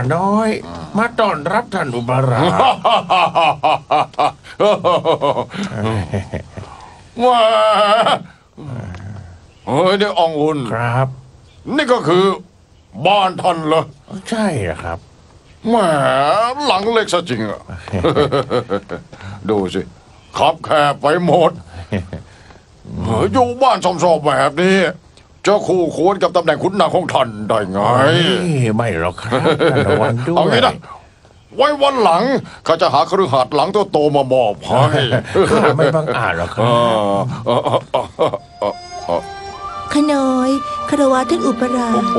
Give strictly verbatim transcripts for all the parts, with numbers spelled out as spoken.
น้อยมาต้อนรับท่านอุบาราชว้าเฮ้ยนี่อองอุ่นครับนี่ก็คือบ้านท่านเหรอใช่ครับแหมหลังเล็กซะจริงอะดูสิขับแคบไปหมดอยู่บ้านซอมๆแบบนี้จะคู่ควรกับตำแหน่งขุนนางของท่านได้ไงไม่หรอกครับระวังด้วยเอางี้นะไว้วันหลังข้าจะหาคฤหาสน์หลังโตๆมามอบให้ข้าไม่บังอาจหรอกครับขน้อยคารวะท่านอุปราช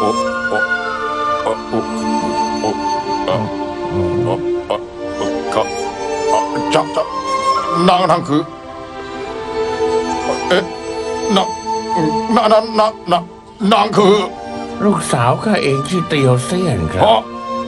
ครับจะจะนางนางคือเอ๊ะนางนางนางนางนางนางคือลูกสาวข้าเองชื่อเตียวเซียนครับ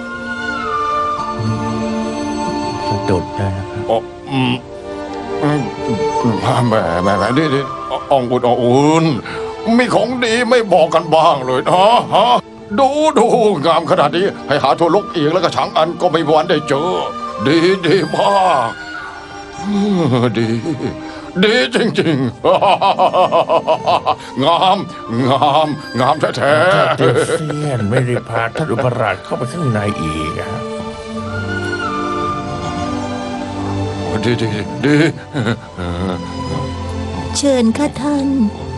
สะดุดเลยนะครับอ๋ออืมอืมแหมแหมแหมดิดิอ่องอุ่นอ่องอุ่นมีของดีไม่บอกกันบ้างเลยนะฮะดูดูงามขนาดนี้ให้หาทั่วโลกเองแล้วก็ฉางอันก็ไม่มีวันได้เจอดีดีมากดีดีจริงๆงามงามงามแท้ๆเตียวเซียนไม่ได้พาท่านอุปราชเข้าไปข้างในอีกครับดีดีดีเชิญค่ะท่าน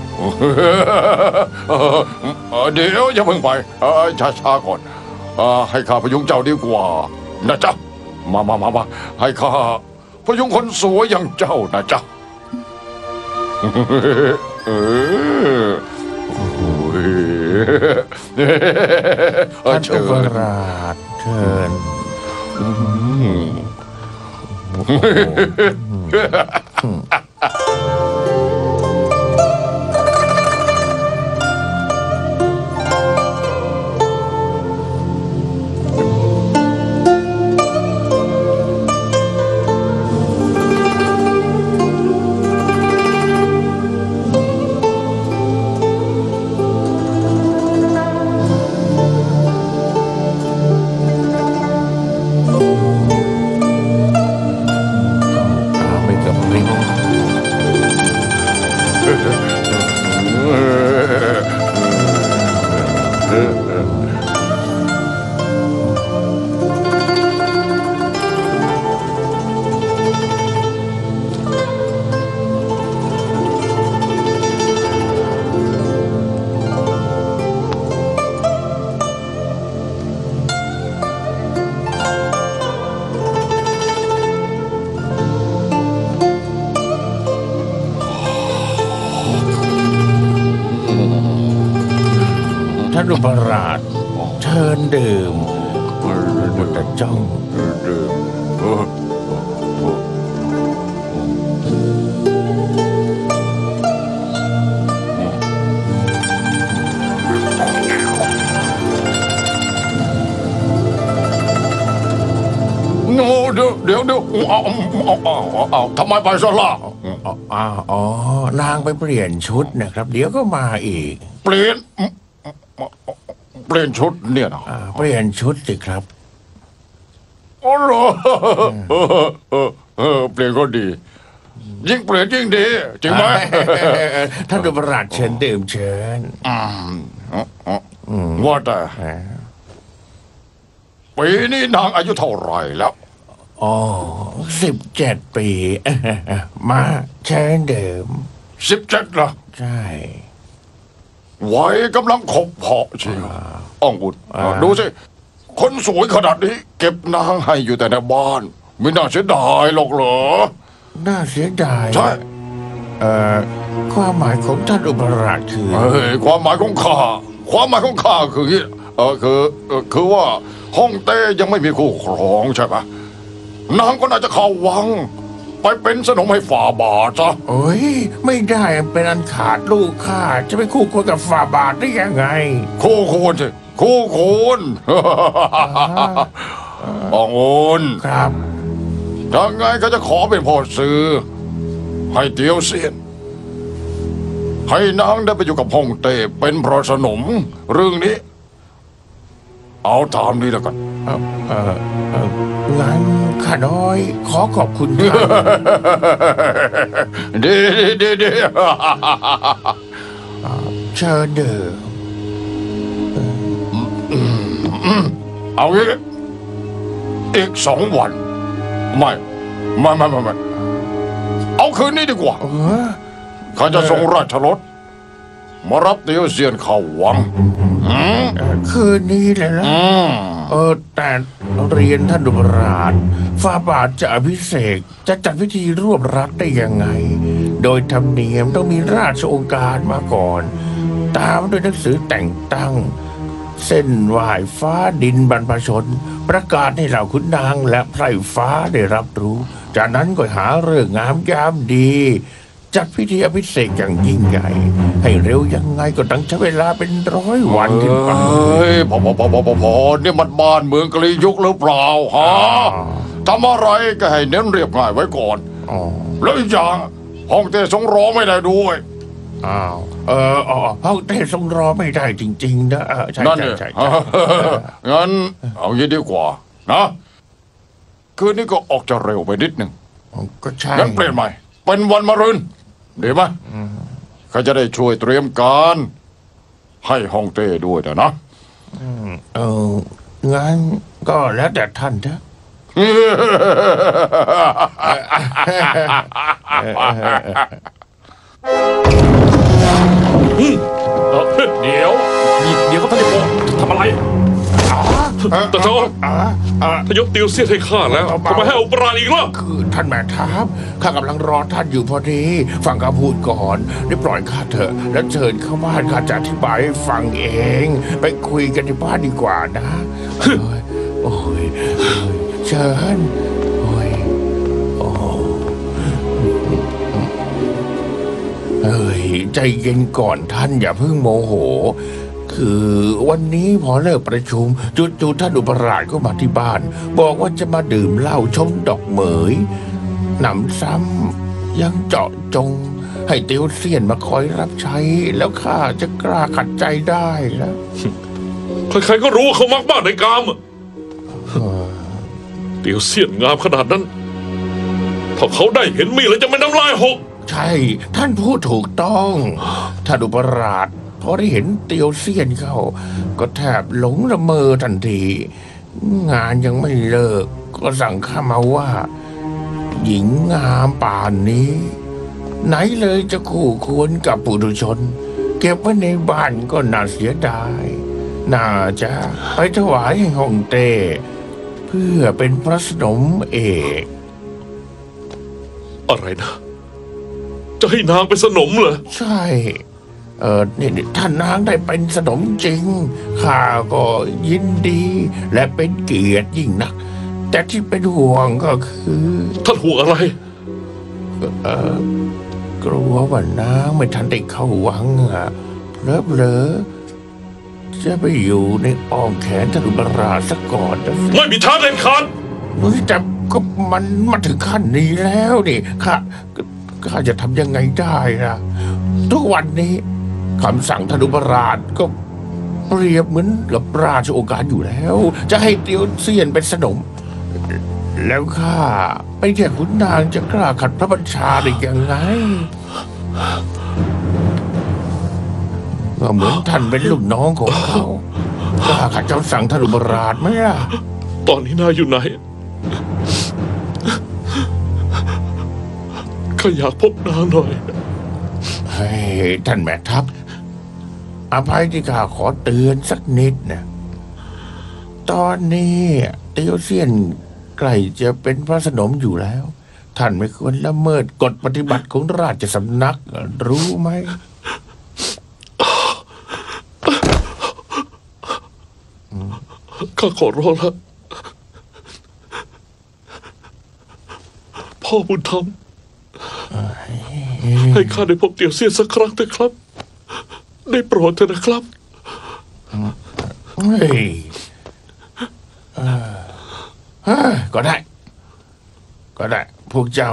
เดี๋ยวอย่าเพิ่งไปช้าช้าก่อนให้ข้าพยุงเจ้าดีกว่านะจ๊ะมามามามาให้ข้าพยุงคนสวยอย่างเจ้านะจ๊ะเออท่านอุปราชเชิญท่านอุปราชเชิญดื่มบุตรจ้องโน้เดี๋ยวเดี๋ยวเดี๋ยวเอาเอาเอาเอาทำไมไปซะล่ะอ๋ออ๋อนางไปเปลี่ยนชุดนะครับเดี๋ยวก็มาอีกเปลี่ยนเปลี่ยนชุดเนี่ยนะเปลี่ยนชุดสิครับอ๋อเหรอเออเออเปลี่ยนก็ดียิ่งเปลี่ยนยิ่งดีจริงไหมท่านอุปราชเชิญดื่มเชิญว่าแต่ปีนี้นางอายุเท่าไหร่แล้วอ๋อสิบเจ็ดปีมาเชิญดื่มสิบเจ็ดเหรอใช่วัยกำลังขบเพาะจริงอ่องอุ่นดูสิคนสวยขนาดนี้เก็บนางให้อยู่แต่ในบ้านไม่น่าเสียดายหรอกเหรอน่าเสียดายใช่เอ่อความหมายของท่านอุปราชคือเฮ้ยความหมายของข้าความหมายของข้าคือเออคือคือว่าฮ่องเต้ยังไม่มีคู่ครองใช่ปะนางก็น่าจะเข้าวังไปเป็นสนมให้ฝ่าบาทซะเอ้ยไม่ได้เป็นอันขาดลูกข้าจะไปคู่ควรกับฝ่าบาทได้ยังไงคู่ควรสิคู่ควรอ่องอุ่นครับถ้าไงก็จะขอเป็นพ่อซื้อให้เตียวเซียนให้นางได้ไปอยู่กับฮ่องเต้เป็นพระสนมเรื่องนี้เอาตามนี้แล้วกันเออเออเอองั้นข้าน้อยขอขอบคุณครับดีดีดีเชิญเดิมเอางี้อีกสองวันไม่ไม่ไม่ไม่ไม่เอาคืนนี้ดีกว่าเออข้าจะส่งราชรถมารับเตียวเซียนเข้าวังอืมเอ่อคืนนี้เลยนะอืมเออแต่เรียนท่านดุบราชฝ่าบาทจะอภิเษกจะจัดพิธีรวบรัดได้ยังไง โดยธรรมเนียมต้องมีราชองค์การมาก่อน ตามด้วยหนังสือแต่งตั้ง เส้นไหว้ฟ้าดินบรรพชน ประกาศให้เหล่าขุนนางและไพร่ฟ้าได้รับรู้ จากนั้นก็หาเรื่องงามยามดี จัดพิธีอภิเษกอย่างยิ่งใหญ่ ให้เร็วยังไงก็ต้องใช้เวลาเป็นร้อยวันขึ้นไปเฮ้ยพอพอพอพอพอพอนี่มันบ้านเมืองกะลียุคหรือเปล่าฮะทำอะไรก็ให้เน้นเรียบง่ายไว้ก่อนอ๋อแล้วอีกอย่างห้องเต้ทรงรอไม่ได้ด้วยอ้าวเอออ๋อห้องเต้ทรงรอไม่ได้จริง ๆ นะเออใช่นั่นใช่เนี่ยใช่ใช่งั้นเอางี้ดีกว่านะคืนนี้ก็ออกจะเร็วไปนิดหนึ่งก็ใช่งั้นเปลี่ยนใหม่ เป็นวันมะรืนดีไหมเขาจะได้ช่วยเตรียมการ ให้ฮ่องเต้ด้วยนะนะเอองั้นก็แล้วแต่ท่านเถอะเดี๋ยวเดี๋ยวก็ท่านจะบอกทำอะไรแต่เจ้าอ่าอ่าถ้ายกติวเสียดให้ข้าแล้วทำไมให้เอาปราณอีกล่ะคือท่านแม่ทัพข้ากำลังรอท่านอยู่พอดี ฟังข้าพูดก่อนได้ปล่อยข้าเถอะ แล้วเชิญเข้าบ้านข้าจะอธิบายให้ฟังเอง ไปคุยกันที่บ้านดีกว่านะโอ้ยโอ้ยโอ้ยเชิญโอ้ยโอ้เอ้ยใจเย็นก่อนท่านอย่าเพิ่งโมโห คือวันนี้พอเลิกประชุมจู่ๆท่านอุปราชก็มาที่บ้าน บอกว่าจะมาดื่มเหล้าชมดอกเหมยหนำซ้ำยังเจาะจง ให้เตียวเซียนมาคอยรับใช้ แล้วข้าจะกล้าขัดใจได้แล้วใครๆก็รู้ว่าเขามักบ้านในกามอะเดี๋ยวเสียนงามขนาดนั้นถ้าเขาได้เห็นมีดแล้วจะไม่น้ำลายหกใช่ ท่านพูดถูกต้องท่านอุปราชพอได้เห็นเตียวเซียนเข้า ก็แทบหลงละเมอทันที งานยังไม่เลิก ก็สั่งข้ามาว่า หญิงงามป่านนี้ ไหนเลยจะคู่ควรกับปุถุชน เก็บไว้ในบ้านก็น่าเสียดาย น่าจะไปถวายให้ฮ่องเต้เพื่อเป็นพระสนมเอกอะไรนะ จะให้นางเป็นสนมเหรอใช่ เออนี่นี่ท่านนางได้เป็นสนมจริง ข้าก็ยินดี และเป็นเกียรติยิ่งนัก แต่ที่เป็นห่วงก็คือท่านห่วงอะไรเออกลัวว่านางไม่ทันได้เข้าวังอะเพลอเพลอๆจะไปอยู่ในอ้อมแขนท่านอุปราชสักก่อนนะสิไม่มีทางเด็ดขาดเฮ้ยแต่ก็มันมาถึงขั้นนี้แล้วนี่ข้าข้าจะทำยังไงได้ล่ะ ทุกวันนี้คำสั่งธนุปราชก็เปรียบเหมือนกับราชโองการอยู่แล้ว จะให้เตียวเซียนเป็นสนม แล้วข้าไปแค่ขุนนางจะกล้าขัดพระบัญชาได้ยังไงก็เหมือนท่านเป็นลูกน้องของเขากล้าขัดคำสั่งธนุปราชไหมล่ะตอนนี้นายอยู่ไหนข้าอยากพบนางหน่อยเฮ้ยท่านแม่ทัพอภัยที่ข้าขอเตือนสักนิดนะตอนนี้เตียวเซียนใกล้จะเป็นพระสนมอยู่แล้ว ท่านไม่ควรละเมิดกฎปฏิบัติของราชสำนัก รู้ไหมข้าขอร้องแล้วพ่อบุญธรรมให้ข้าได้พบเตี่ยวเซียนสักครั้งเถอะครับ ได้โปรดเถอะนะครับเฮ้ยเออเฮ้ยก็ได้ ก็ได้ พวกเจ้า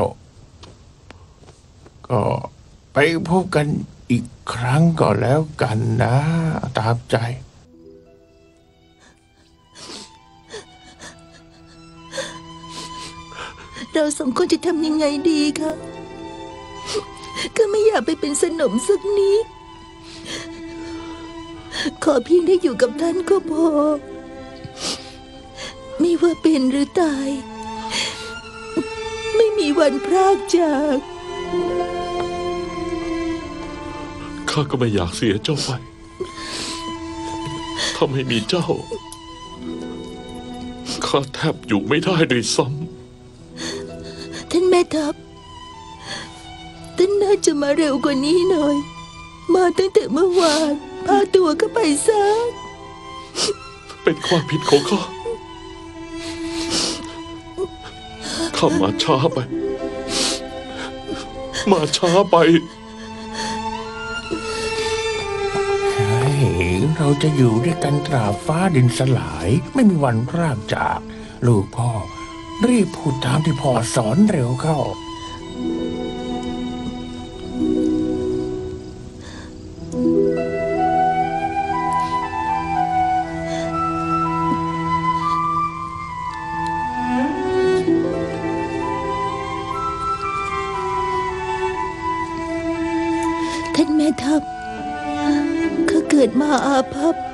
ก็ไปพบกันอีกครั้งก็แล้วกันนะ ตามใจเราสองคนจะทำยังไงดีคะก็ไม่อยากไปเป็นสนมสักนิดขอเพียงได้อยู่กับท่านก็พอไม่ว่าเป็นหรือตายไม่มีวันพรากจากข้าก็ไม่อยากเสียเจ้าไปถ้าไม่มีเจ้าข้าแทบอยู่ไม่ได้ด้วยซ้ำท่านแม่ทัพท่านน่าจะมาเร็วกว่านี้หน่อย มาตั้งแต่เมื่อวานพาตัวก็ไปซะเป็นความผิดของข้า ข้ามาช้าไป มาช้าไปใช่เราจะอยู่ด้วยกันตราบฟ้าดินสลายไม่มีวันพรากจาก ลูกพ่อ รีบพูดตามที่พ่อสอนเร็วเข้าท่านแม่ทัพข้าเกิดมาอาภัพ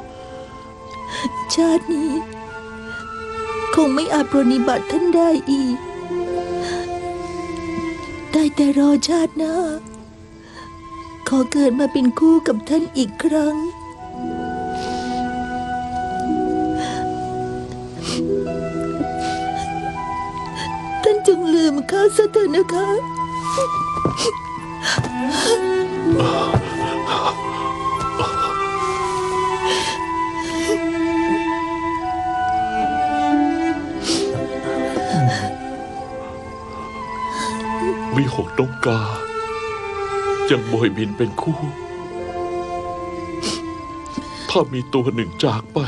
ชาตินี้ คงไม่อาจปรนนิบัติท่านได้อีก ได้แต่รอชาติหน้า ขอเกิดมาเป็นคู่กับท่านอีกครั้ง ท่านจงลืมข้าซะเถอะนะคะวิหกนกกายังโบยบินเป็นคู่ ถ้ามีตัวหนึ่งจากไป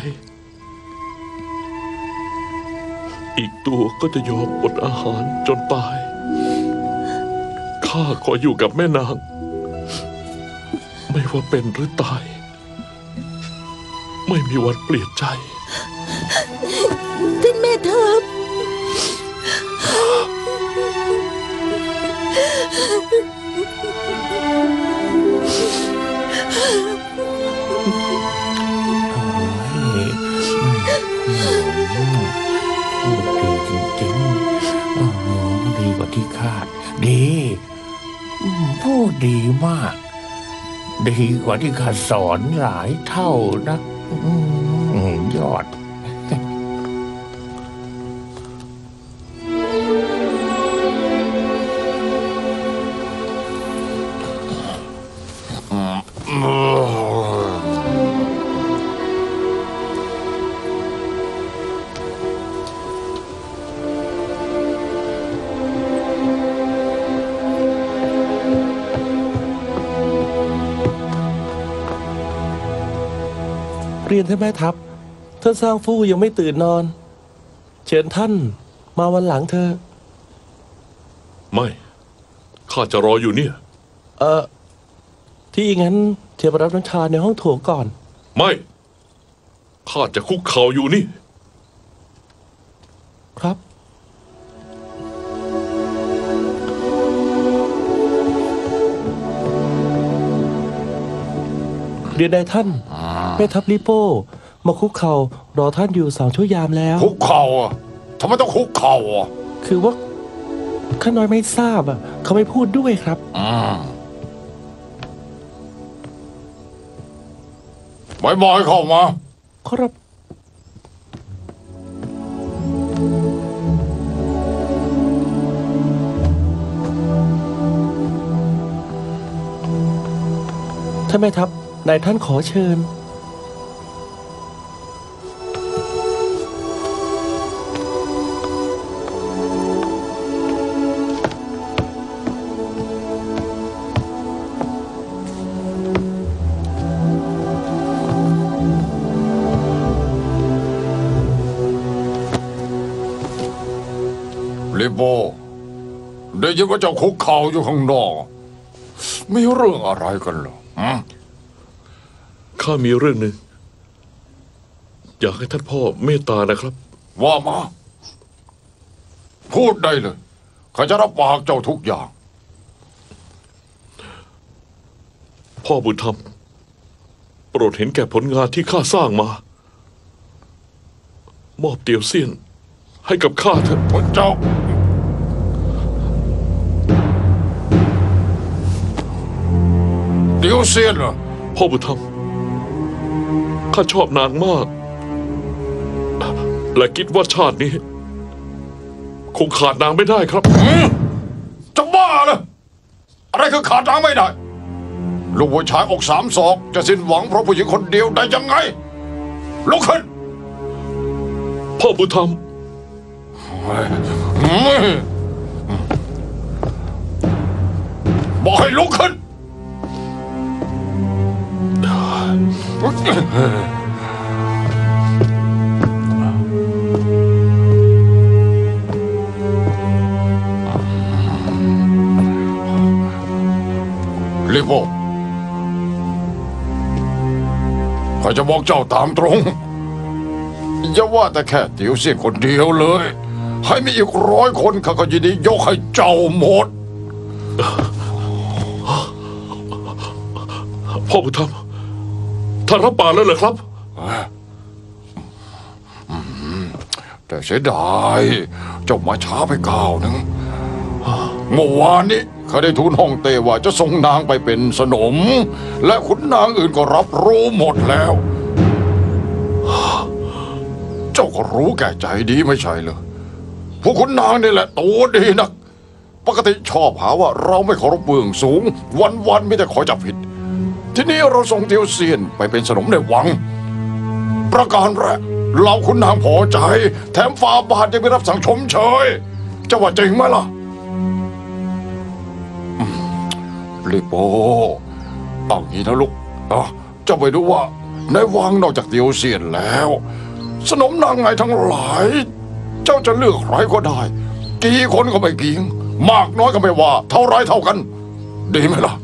อีกตัวก็จะยอมอดอาหารจนตาย ข้าขออยู่กับแม่นาง ไม่ว่าเป็นหรือตาย ไม่มีวันเปลี่ยนใจท่านแม่ทัพโอ้ยพูดดีจริงๆอ๋อดีกว่าที่คาด ดีอืมพูดดีมาก ดีกว่าที่ข้าสอนหลายเท่านักอืมยอดเรียนท่านแม่ทัพท่านสร้างฟู่ยังไม่ตื่นนอน เชิญท่านมาวันหลังเธอไม่ ข้าจะรออยู่เนี่ยเออที่งั้นเชิญมารับน้ำชาในห้องโถงก่อนไม่ ข้าจะคุกเข่าอยู่นี่ครับ เรียนได้ท่านแม่ทัพลิโป้มาคุกเข่ารอท่านอยู่สองชั่วยามแล้วคุกเข่าอะทำไมต้องคุกเข่าอะคือว่าข้าน้อยไม่ทราบอ่ะเขาไม่พูดด้วยครับอืมไม่บอกให้เข้ามาครับ ท่านแม่ทัพนายท่านขอเชิญลิโบได้ยินว่าเจ้าคุกเข่าอยู่ข้างนอกมีเรื่องอะไรกันเหรออืมข้ามีเรื่องหนึ่ง อยากให้ท่านพ่อเมตตานะครับว่ามาพูดได้เลยข้าจะรับปากเจ้าทุกอย่างพ่อบุญธรรมโปรดเห็นแก่ผลงานที่ข้าสร้างมา มอบเตียวเซียนให้กับข้าเถอะพระเจ้าเดี๋ยวเซียนเหรอพ่อบุญธรรมข้าชอบนางมาก และคิดว่าชาตินี้ คงขาดนางไม่ได้ครับจะบ้าเหรออะไรคือขาดนางไม่ได้ลูกผู้ชายอกสามศอกจะสิ้นหวังเพราะผู้หญิงคนเดียวได้ยังไงลุกขึ้นพ่อบุญธรรมบอกให้ลุกขึ้นลิโบข้าจะบอกเจ้าตามตรงอย่าว่าแต่แค่เตียวเสียงคนเดียวเลยให้มีอีกร้อยคนข้าก็ยินดียกให้เจ้าหมดพ่อบุญธรรมท่านรับปากแล้วเหรอครับแต่เสียดายเจ้ามาช้าไปก้าวหนึ่งเมื่อวานนี้ข้าได้ทูลฮ่องเต้ว่าจะส่งนางไปเป็นสนม และขุนนางอื่นก็รับรู้หมดแล้ว เจ้าก็รู้แก่ใจดีไม่ใช่เหรอพวกขุนนางนี่แหละตัวดีนัก ปกติชอบหาว่าเราไม่เคารพเบื้องสูง วันๆไม่แต่คอยจับผิด ทีนี้เราส่งเตียวเซียนไปเป็นสนมในวัง ประการแรกเราขุนนางพอใจ แถมฟาบาทยังไม่รับสั่งชมเชยจะว่าจริงไหมล่ะลิโปเอางี้นะลูกอ่ะเจ้าไปดูว่าในวังนอกจากเตียวเซียนแล้ว สนมนางไงทั้งหลาย เจ้าจะเลือกใครก็ได้ กี่คนก็ไม่เกี่ยงมากน้อยก็ไม่ว่า เท่าไรเท่ากัน ดีไหมล่ะ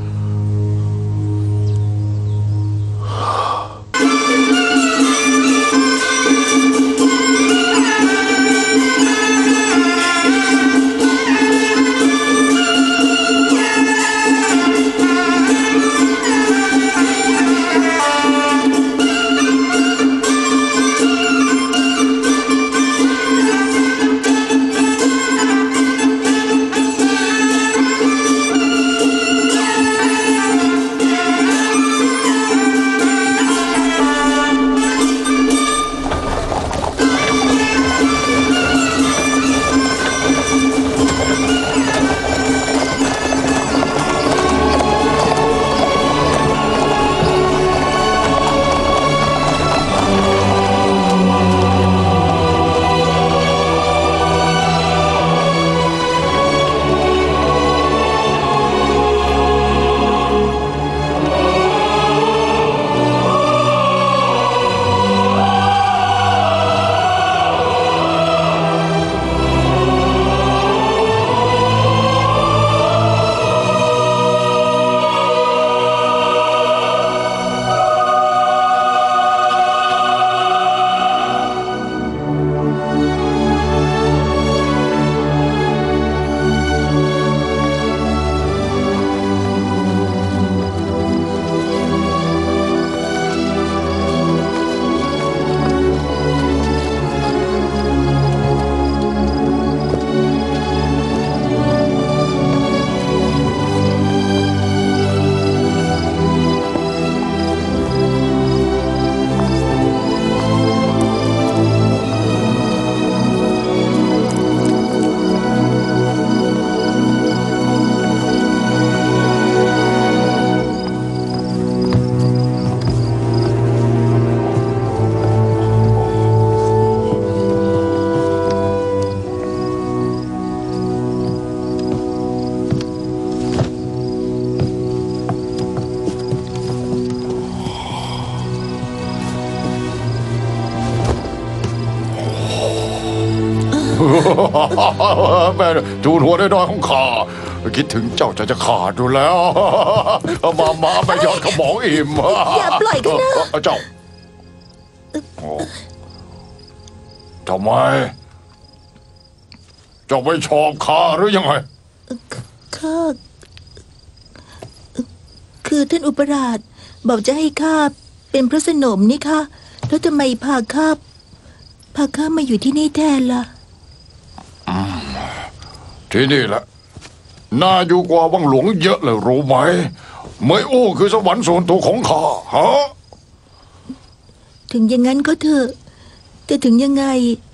แม่จูนหัวน้อยๆของข้าคิดถึงเจ้าจะจะขาดดูแล้วมามาไม่ยอดขมองอิ่มอย่าปล่อยกันนะเจ้าทำไมเจ้าไม่ชอบข้าหรือยังไงข้าคือท่านอุปราชบอกจะให้ข้าเป็นพระสนมนี่ค่ะแล้วทำไมพาข้าพาข้ามาอยู่ที่นี่แทนล่ะที่นี่แหละน่าอยู่กว่าวังหลวงเยอะเลยรู้ไหมเมยอู้คือสวรรค์ส่วนตัวของข้าฮะถึงอย่างนั้นก็เถอะแต่ถึงยังไง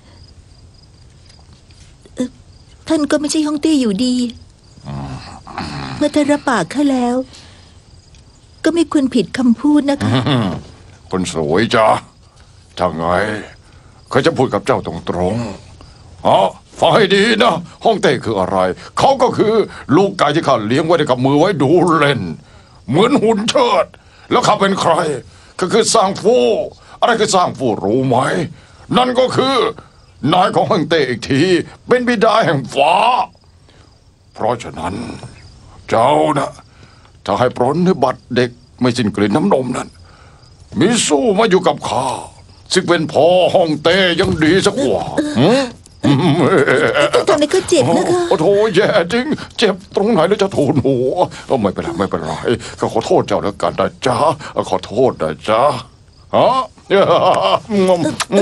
เอ่อท่านก็ไม่ใช่ฮ่องเต้อยู่ดีเมื่อท่านรับปากข้าแล้ว ก็ไม่ควรผิดคำพูดนะคะคนสวยจ้ะถ้าไงเขาจะพูดกับเจ้าตรงๆฮะฟังให้ดีนะฮ่องเต้คืออะไร เขาก็คือลูกไก่ที่ข้าเลี้ยงไว้ในกับมือไว้ดูเล่น เหมือนหุ่นเชิด แล้วข้าเป็นใคร ก็คือสร้างฟูอะไรคือสร้างฟูรู้ไหม นั่นก็คือนายของฮ่องเต้อีกที เป็นบิดาแห่งฟ้า เพราะฉะนั้น เจ้านะจะให้ปรนนิบัติเด็กไม่สิ้นกลิ่นน้ำนมนั้น มิสู้มาอยู่กับข้าซึ่งเป็นพ่อฮ่องเต้ยังดีสักกว่าหืมท่านทำให้ข้าเจ็บนะคะโอ้โถแย่จริง เจ็บตรงไหนแล้วจะทูลหัวเออไม่เป็นไรไม่เป็นไรก็ขอโทษเจ้าแล้วกันนะจ๊ะขอโทษนะจ๊ะฮะอืม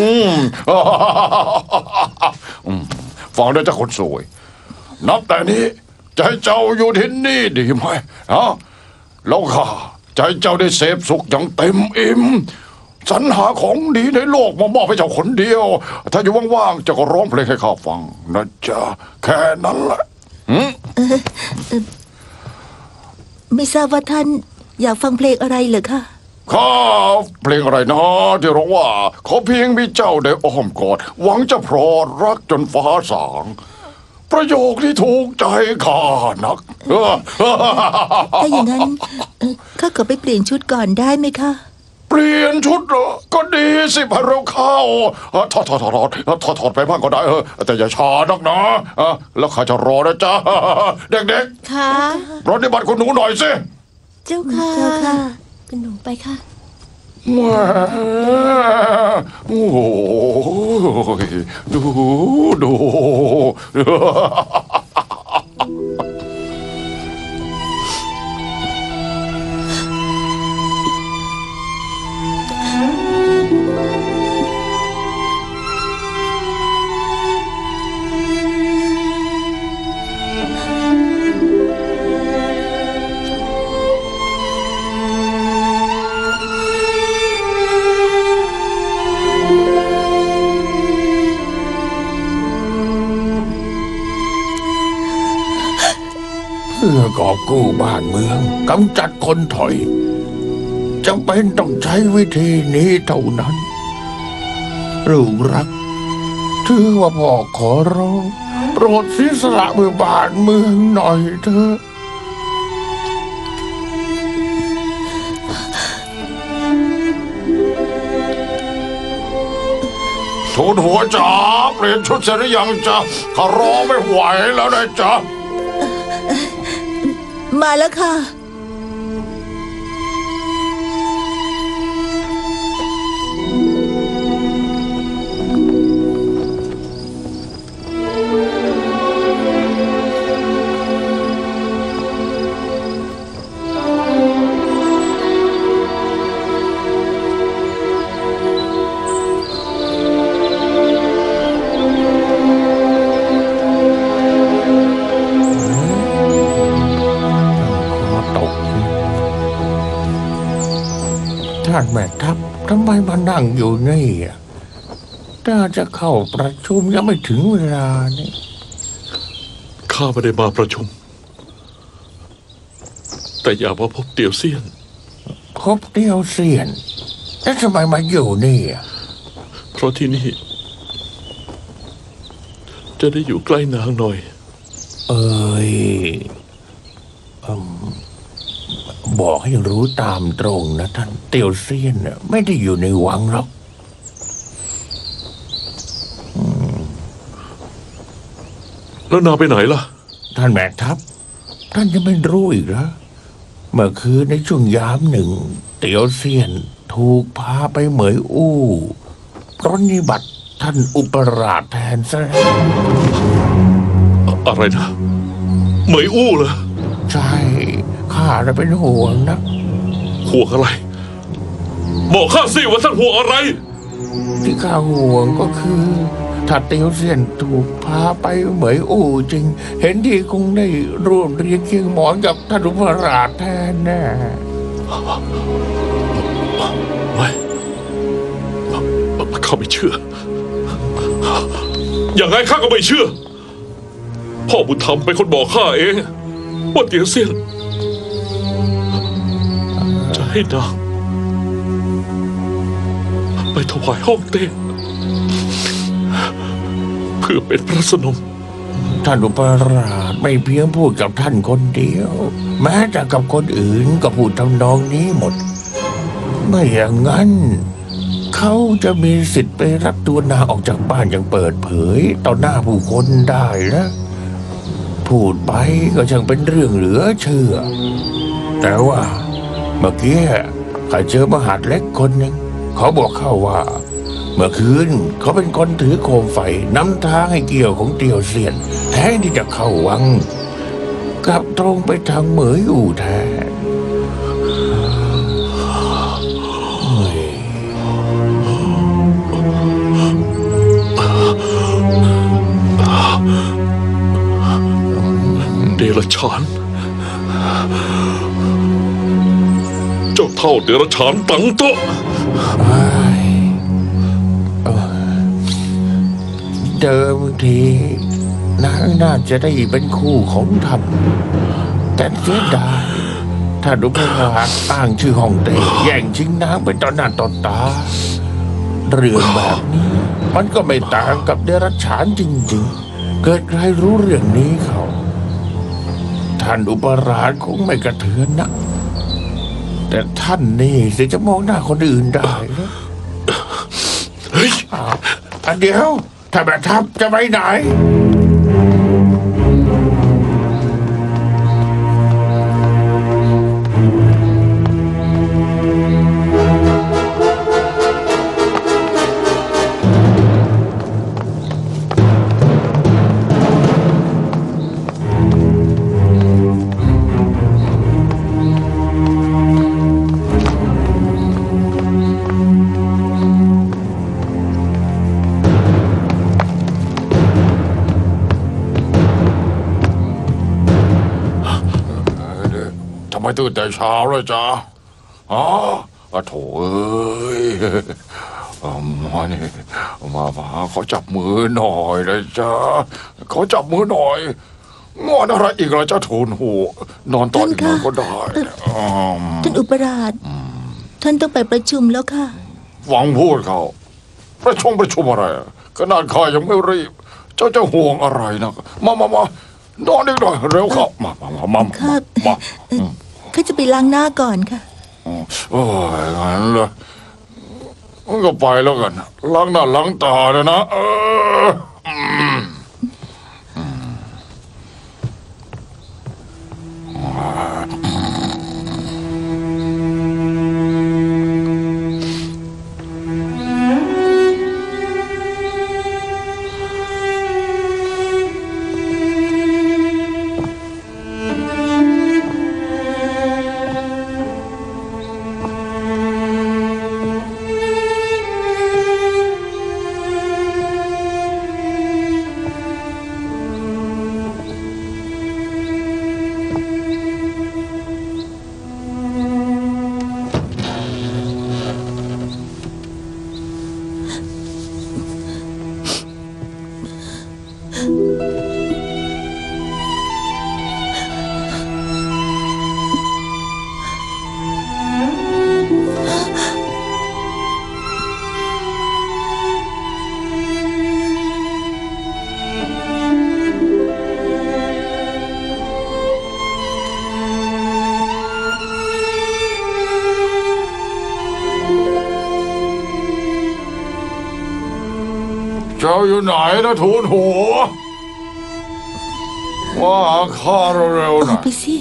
อืมฟังได้จ้ะคนสวย นับแต่นี้จะให้เจ้าอยู่ที่นี่ดีไหมฮะแล้วข้าจะให้เจ้าได้เสพสุขอย่างเต็มอิ่มสรรหาของดีในโลกมามอบให้เจ้าคนเดียว ถ้าอยู่ว่างๆเจ้าก็ร้องเพลงให้ข้าฟังนะจ๊ะแค่นั้นแหละหืมไม่ทราบว่าท่านอยากฟังเพลงอะไรเหรอคะข้าเพลงอะไรนะที่ร้องว่า ขอเพียงมีเจ้าได้อ้อมกอดหวังจะพรอดรักจนฟ้าสาง ประโยคที่ถูกใจข้านักถ้าอย่างนั้นเอ่อข้าขอไปเปลี่ยนชุดก่อนได้ไหมคะเปลี่ยนชุดเหรอก็ดีสิพะเราเข้าเออถอดถอดถอดถอดถอดถอดไปบ้างก็ได้เออแต่อย่าช้านักนะเออแล้วข้าจะรอนะจ๊ะ เด็กค่ะๆปฏิบัติคุณหนูหน่อยสิเจ้าค่ะเจ้าค่ะคุณหนูไปค่ะแหมโอ้โหดูดูเพื่อกอบกู้บ้านเมืองกำจัดคนถอยจำเป็นต้องใช้วิธีนี้เท่านั้นลูกรักถือว่าพ่อขอร้องโปรดเสียสละเพื่อบ้านเมืองหน่อยเถอะทูลหัวจ๋าเปลี่ยนชุดเสร็จหรือยังจ๊ะข้ารอไม่ไหวแล้วนะจ๊ะมาแล้วค่ะท่านแม่ทัพทำไมมานั่งอยู่นี่อะน่าจะเข้าประชุมยังไม่ถึงเวลานี่ข้าไม่ได้มาประชุม แต่อยากมาพบเตียวเซียนพบเดียวเซียนแล้วทำไมมาอยู่นี่อะเพราะที่นี่ จะได้อยู่ใกล้นางหน่อยเอ้ยอืมบอกให้รู้ตามตรงนะท่านเตียวเซียนน่ะไม่ได้อยู่ในวังหรอกแล้วนางไปไหนล่ะท่านแม่ทัพท่านยังไม่รู้อีกเหรอเมื่อคืนในช่วงยามหนึ่ง เตียวเซียนถูกพาไปเหมยอู้ปรนนิบัติท่านอุปราชแทนซะแล้วอะไรนะเหมยอู้เหรอใช่ข้าน่ะเป็นห่วงนะห่วงอะไร บอกข้าสิว่าท่านห่วงอะไรที่ข้าห่วงก็คือ ถ้าเตียวเซียนถูกพาไปเหมยอู่จริง เห็นทีคงได้ร่วมเรียงเคียงหมอนกับท่านอุปราชแทนแน่ไม่ข้าไม่เชื่อ อย่างไรข้าก็ไม่เชื่อ พ่อบุญธรรมเป็นคนบอกข้าเองว่าเตียงเซียนจะให้นางไปถวายห้องเต้เพื่อเป็นพระสนมท่านอุปราชไม่เพียงพูดกับท่านคนเดียว แม้แต่กับคนอื่นก็พูดทำนองนี้หมด ไม่อย่างนั้น เขาจะมีสิทธิ์ไปรับตัวนางออกจากบ้านอย่างเปิดเผยต่อหน้าผู้คนได้นะ พูดไปก็ช่างเป็นเรื่องเหลือเชื่อ แต่ว่าเมื่อกี้ข้าเจอมหาดเล็กคนหนึ่งเขาบอกเข้าว่า เมื่อคืนเขาเป็นคนถือโคมไฟนำทางให้เกี่ยวของเตียวเซียนแทนที่จะเข้าวังกลับตรงไปทางเหมยอู่แทนเฮ้ยเดรัจฉาน เจ้าเท่าเดรัจฉานตังโตะเดิมทีนางน่าจะได้เป็นคู่ของท่านแต่เสียดายถ้าดูประวัติอ้างชื่อฮ่องเต้แย่งชิงนางเป็นต่อหน้าต่อตา เรื่องแบบนี้มันก็ไม่ต่างกับเดรัจฉานจริงๆ เกิดใครรู้เรื่องนี้เขาท่านอุปราชคงไม่กระเทือนนะแต่ท่านนี่สิจะมองหน้าคนอื่นได้นะเฮ้ยอ้าวอันเดียวถ้าแบบทัพจะไปไหนทำไมตื่นแต่เช้าเลยจ๊ะอ๋ออะโถเอ้ยเอามานี่มามาขอจับมือหน่อยเลยจ้าขอจับมือหน่อยงอนอะไรอีกล่ะจ้าทูลหัวนอนต่ออีกหน่อยก็ได้อืมท่านอุปราชท่านต้องไปประชุมแล้วค่ะฟังพูดเขาประชุมประชุมอะไรขนาดข้ายังไม่รีบ เจ้าจะห่วงอะไรนะมามามานอนอีกหน่อยเร็วเข้ามามามามาค่ะมาเอ่อข้าจะไปล้างหน้าก่อนค่ะโอ้ยงั้นเลยมันก็ไปแล้วกันล้างหน้าล้างตาเลยนะเอออืมอืม เจ้าอยู่ไหนนะทูลหัวว่าหาข้าเร็วๆหอน่ออก ยไปสิ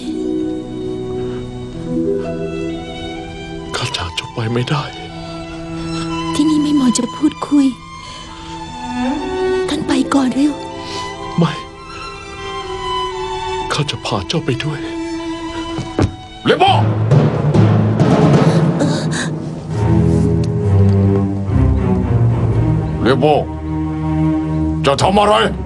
ข้าจากเจ้าไปไม่ได้ที่นี่ไม่เหมาะจะพูดคุย ท่านไปก่อนเร็วไม่ข้าจะพาเจ้าไปด้วยเลโบเลโบจะทำอะไร